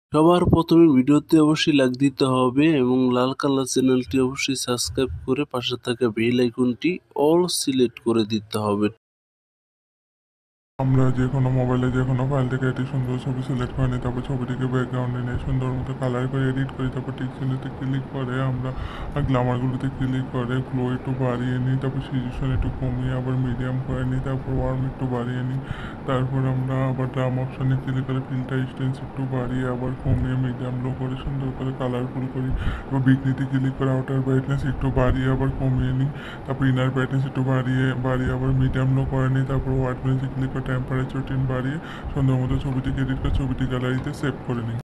সবার প্রথমে ভিডিওতে অবশ্যই লাইক দিতে হবে এবং লাল কালার চ্যানেলটি অবশ্যই সাবস্ক্রাইব করে পাশে থাকা বেল আইকনটি অল সিলেক্ট করে দিতে হবে। আমরা যে কোনো মোবাইলে যে কোনো ফাইল থেকে একটি সুন্দর ছবি সিলেক্ট করে নিই, তারপর ছবিটিকে ব্যাকগ্রাউন্ডে নিয়ে সুন্দর মতো কালার করে এডিট করি, তারপর টিকচিহ্নতে ক্লিক করে আমরা গ্লামারগুলোতে ক্লিক করে গ্লো একটু বাড়িয়ে নিই, তারপর সিচুয়েশন একটু কমিয়ে আবার মিডিয়াম করে নিই, তারপর ওয়ার্ম একটু বাড়িয়ে নিই, তারপর আমরা আবার ড্রাম অপশানে ক্লিক করে ফিল্টার স্টেন্স একটু বাড়িয়ে আবার কমিয়ে মিডিয়াম লো করে সুন্দর করে কালারফুল করি। তারপর বিটনিতে ক্লিক করে আউটার ব্রাইটনেস একটু বাড়িয়ে আবার কমিয়ে নিই, তারপর ইনার ব্রাইটনেস একটু বাড়িয়ে আবার মিডিয়াম লো করে নিই, তারপর হোয়াইট নোয়েজে ক্লিক করে টেম্পারেচার 10 বাড়িয়ে সুন্দর মতো ছবিটিকে এডিট করে ছবিটি গ্যালারিতে সেভ করে নিই।